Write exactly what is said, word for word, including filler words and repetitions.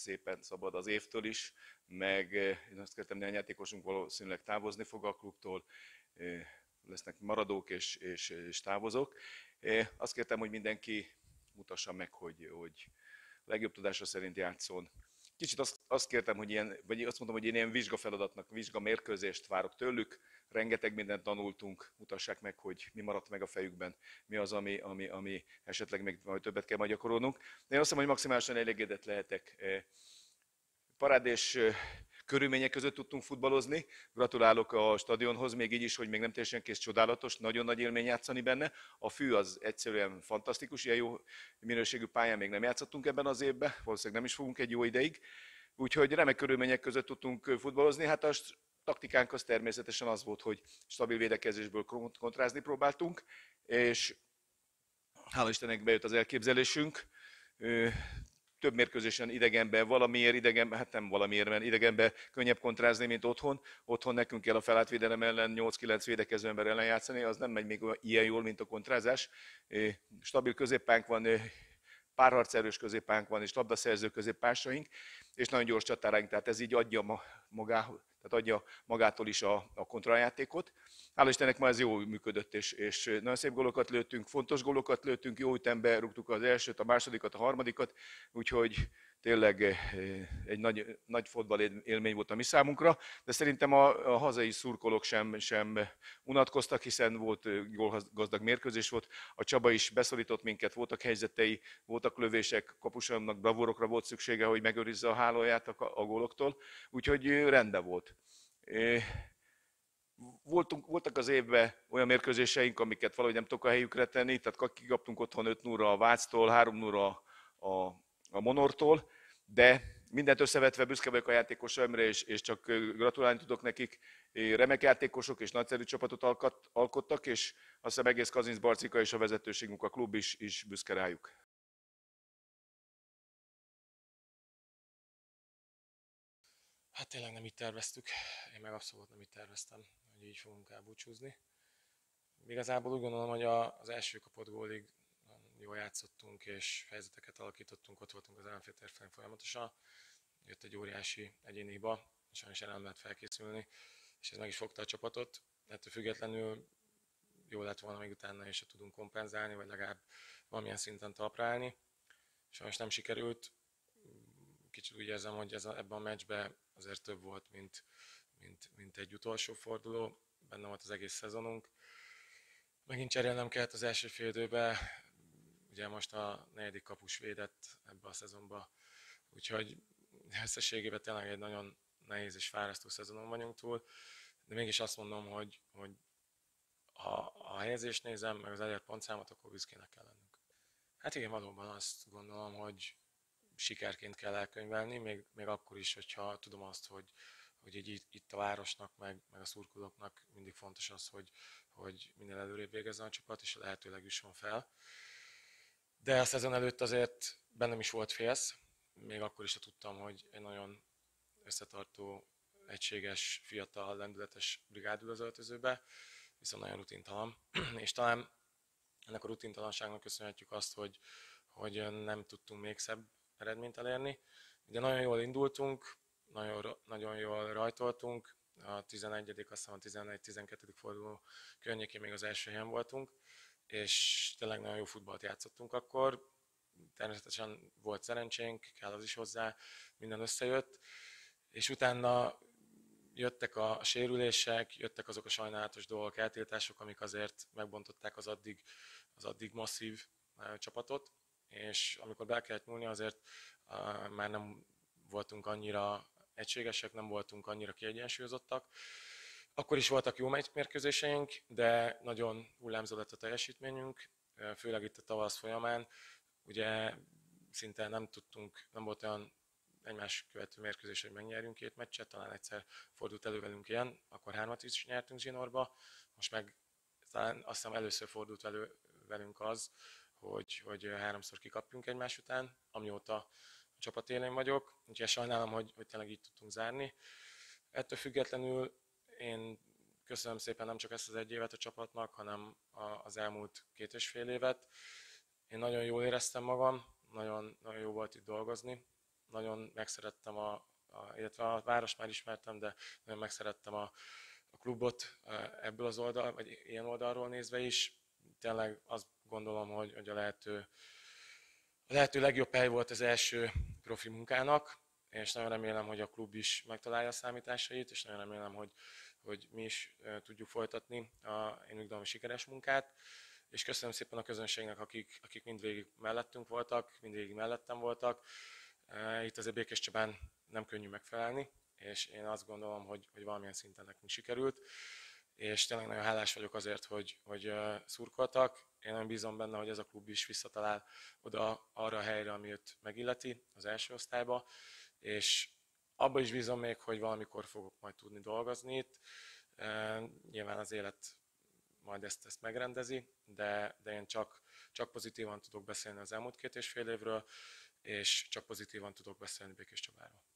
szépen szabad az évtől is, meg én azt kértem, néhány játékosunk valószínűleg távozni fog a klubtól, lesznek maradók és, és, és távozók. Azt kértem, hogy mindenki mutassa meg, hogy, hogy legjobb tudása szerint játszon. Kicsit azt, azt kértem, hogy ilyen, vagy azt mondom, hogy én ilyen vizsgafeladatnak, vizsgamérkőzést várok tőlük. Rengeteg mindent tanultunk, mutassák meg, hogy mi maradt meg a fejükben, mi az, ami, ami, ami esetleg még majd többet kell majd gyakorolnunk. De én azt hiszem, hogy maximálisan elégedett lehetek. Parád és körülmények között tudtunk futballozni. Gratulálok a stadionhoz, még így is, hogy még nem teljesen kész, csodálatos, nagyon nagy élmény játszani benne. A fű az egyszerűen fantasztikus, ilyen jó minőségű pályán még nem játszottunk ebben az évben, valószínűleg nem is fogunk egy jó ideig. Úgyhogy remek körülmények között tudtunk futballozni. Hát a taktikánk az természetesen az volt, hogy stabil védekezésből kontrázni próbáltunk, és hála Istennek bejött az elképzelésünk. Több mérkőzésen idegenben valamiért, idegenben, hát nem valamiért, mert idegenben könnyebb kontrázni, mint otthon. Otthon nekünk kell a felátvédelem ellen nyolc-kilenc védekező ember ellen játszani, az nem megy még ilyen jól, mint a kontrázás. Stabil középpánk van, párharcerős középpánk van, és labdaszerző középpásaink, és nagyon gyors csatáraink, tehát ez így adja, magá, tehát adja magától is a, a kontrajátékot. Hála Istennek ma ez jól működött, és, és nagyon szép gólokat lőttünk, fontos gólokat lőttünk, jó ütembe rúgtuk az elsőt, a másodikat, a harmadikat, úgyhogy tényleg egy nagy, nagy fotball élmény volt a mi számunkra, de szerintem a, a hazai szurkolók sem, sem unatkoztak, hiszen volt gólgazdag mérkőzés volt. A Csaba is beszorított minket, voltak helyzetei, voltak lövések, kapusomnak bravúrokra volt szüksége, hogy megőrizze a hálóját a, a góloktól, úgyhogy rendben volt. Voltunk, voltak az évben olyan mérkőzéseink, amiket valahogy nem tudok a helyükre tenni, tehát kikaptunk otthon öt nulla a Váctól, három nulla a, a, a Monortól, de mindent összevetve büszke vagyok a játékosaimra, és, és csak gratulálni tudok nekik. Remek játékosok és nagyszerű csapatot alkot, alkottak, és azt hiszem egész Kazincbarcika és a vezetőségünk, a klub is, is büszke rájuk. Hát tényleg nem így terveztük, én meg abszolút nem így terveztem, hogy így fogunk elbúcsúzni. Igazából úgy gondolom, hogy az első kapott gólig jól játszottunk és helyzeteket alakítottunk, ott voltunk az ellenfél térfelén folyamatosan. Jött egy óriási egyéni hiba, sajnos erre nem lehet felkészülni, és ez meg is fogta a csapatot. Ettől függetlenül jó lett volna még utána is, ha tudunk kompenzálni, vagy legalább valamilyen szinten talpra állni. Sajnos nem sikerült. Kicsit úgy érzem, hogy ez a, ebben a meccsben azért több volt, mint, mint, mint egy utolsó forduló. Benne volt az egész szezonunk. Megint cserélnem kellett az első fél időben. Ugye most a negyedik kapus védett ebbe a szezonba. Úgyhogy összességében tényleg egy nagyon nehéz és fárasztó szezonon vagyunk túl. De mégis azt mondom, hogy, hogy ha a helyezést nézem, meg az elért pontszámot, akkor büszkének kell lennünk. Hát igen, valóban azt gondolom, hogy sikerként kell elkönyvelni, még, még akkor is, hogyha tudom azt, hogy, hogy így, itt a városnak, meg, meg a szurkolóknak mindig fontos az, hogy, hogy minél előrébb végezzen a csapat, és lehetőleg jusson fel. De a szezon előtt azért bennem is volt félsz, még akkor is, ha tudtam, hogy egy nagyon összetartó, egységes, fiatal, lendületes brigád ül az öltözőbe, viszont nagyon rutintalan. És talán ennek a rutintalanságnak köszönhetjük azt, hogy, hogy nem tudtunk még szebb eredményt elérni. Ugye nagyon jól indultunk, nagyon, nagyon jól rajtoltunk, a tizenegyedik, azt hiszem a tizenegy-tizenkettedik forduló környékén még az első helyen voltunk, és tényleg nagyon jó futballt játszottunk akkor. Természetesen volt szerencsénk, kell az is hozzá, minden összejött, és utána jöttek a sérülések, jöttek azok a sajnálatos dolgok, eltiltások, amik azért megbontották az addig, az addig masszív csapatot, és amikor be kellett nyúlni, azért uh, már nem voltunk annyira egységesek, nem voltunk annyira kiegyensúlyozottak. Akkor is voltak jó mérkőzéseink, de nagyon hullámzó lett a teljesítményünk, főleg itt a tavasz folyamán. Ugye szinte nem tudtunk, nem volt olyan egymás követő mérkőzés, hogy megnyerjünk két meccset, talán egyszer fordult elő velünk ilyen, akkor hármat is nyertünk zsinórba, most meg talán azt hiszem először fordult velő, velünk az, hogy, hogy háromszor kikapjunk egymás után, amióta a csapat élén vagyok, úgyhogy sajnálom, hogy, hogy tényleg így tudtunk zárni. Ettől függetlenül én köszönöm szépen nem csak ezt az egy évet a csapatnak, hanem az elmúlt két és fél évet. Én nagyon jól éreztem magam, nagyon, nagyon jó volt itt dolgozni, nagyon megszerettem a, a illetve a város már ismertem, de nagyon megszerettem a, a klubot ebből az oldal, vagy ilyen oldalról nézve is. Tényleg azt gondolom, hogy, hogy a lehető, a lehető legjobb hely volt az első profi munkának, és nagyon remélem, hogy a klub is megtalálja a számításait, és nagyon remélem, hogy, hogy mi is tudjuk folytatni a én úgy gondolom sikeres munkát. És köszönöm szépen a közönségnek, akik, akik mindvégig mellettünk voltak, mindvégig mellettem voltak. Itt azért Békés Csabán nem könnyű megfelelni, és én azt gondolom, hogy, hogy valamilyen szinten nekünk sikerült, és tényleg nagyon hálás vagyok azért, hogy, hogy szurkoltak. Én nagyon bízom benne, hogy ez a klub is visszatalál oda arra a helyre, ami őt megilleti, az első osztályba, és abba is bízom még, hogy valamikor fogok majd tudni dolgozni itt. Nyilván az élet majd ezt, ezt megrendezi, de, de én csak, csak pozitívan tudok beszélni az elmúlt két és fél évről, és csak pozitívan tudok beszélni Békés Csabáról.